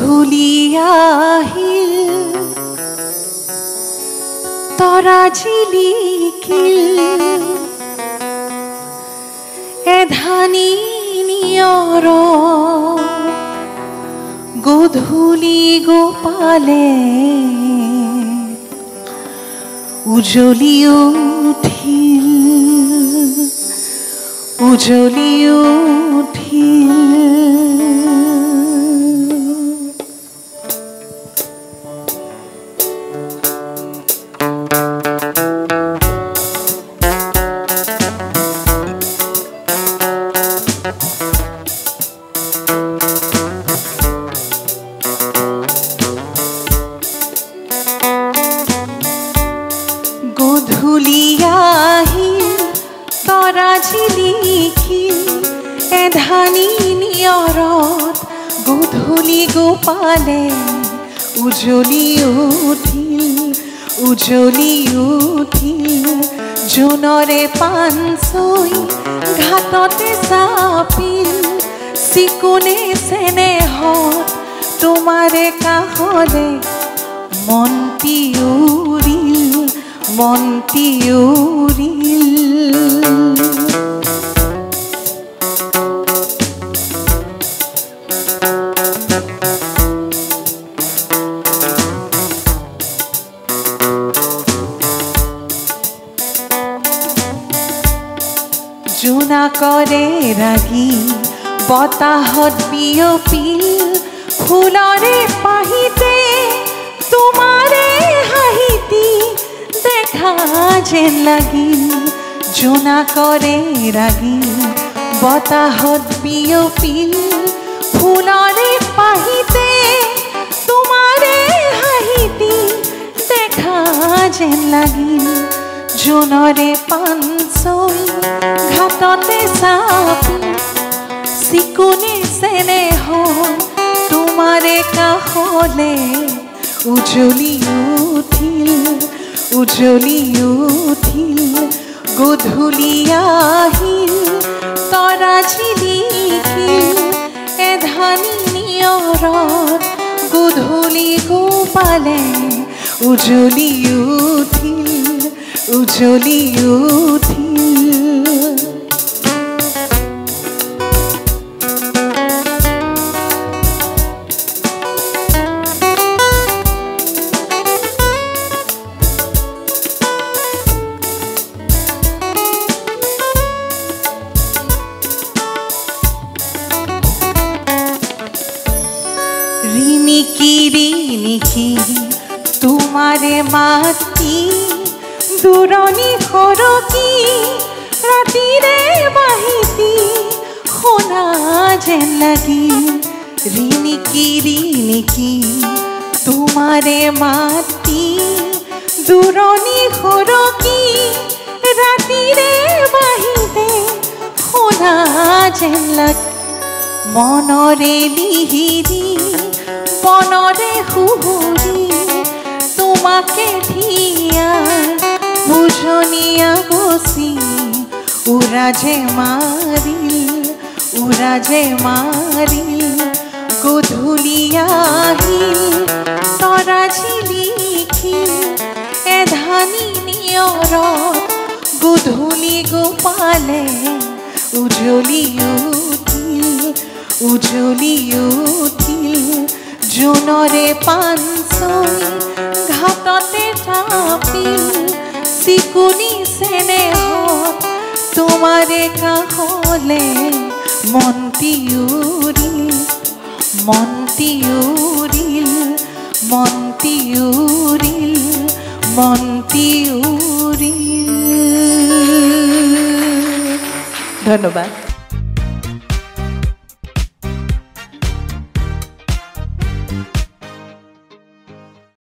গধূলি আহিল তৰা জিলিকিল এধানি নিয়ৰ গধূলি গোপালে উজলি উঠিল উজলি উঠিল গধূলি আহিল তৰা জিলিকিল এধানি নিয়ৰত গধূলি গোপালে উজলি উঠিল উজলি উঠিল জোনৰে পানচৈ ঘাটতে চাপিল চিকুনে চেনেহত তোমাৰে কাষলে মনটি উৰিল মনটি উৰিল জোনাকৰে ৰাগি বতাহত বিয়পিল ফুলৰে পাহিতে তোমাৰে হাঁহিতি দেখা যেন লাগিল জোনাকৰে ৰাগি বতাহত বিয়পিল ফুলৰে পাহিতে তোমাৰে হাঁহিতি দেখা যেন লাগিল জোনৰে পানচৈ ঘাটতে চাপিল চিকুনে চেনেহ তোমাৰে কাষলে উজলি উঠিল উজলি উঠিল গধূলি আহিল তৰা জিলিকিল এধানি নিয়ৰত গধূলি গোপালে উজলি উঠিল উজলি উঠিল রিনিকি রিনিকি তোমারে মাতি দূৰণি সৰকি ৰাতিৰে বাহিতি শুনা যেন লাগিল ৰিনিকি ৰিনিকি তোমাৰে মাতি দূৰণি সৰকি ৰাতিৰে বাহিতে শুনা যেন লাগিল মনৰে লিহিৰি বনৰে সুহুৰি তোমাকে ধিয়া বুঝনিয়া বসি উৰাজে মাৰিল গধূলি আহিল তৰা জিলিকিল এধানি নিয়ৰত গধূলি গোপালে উজলি উঠিল উজলি উঠিল জোনৰে পানচৈ ঘাটতে চাপিল চিকুনি চেনেহত তোমাৰে কাষলে মনটি উৰিল মনটি উৰিল মনটি উৰিল মনটি উৰিল। ধন্যবাদ।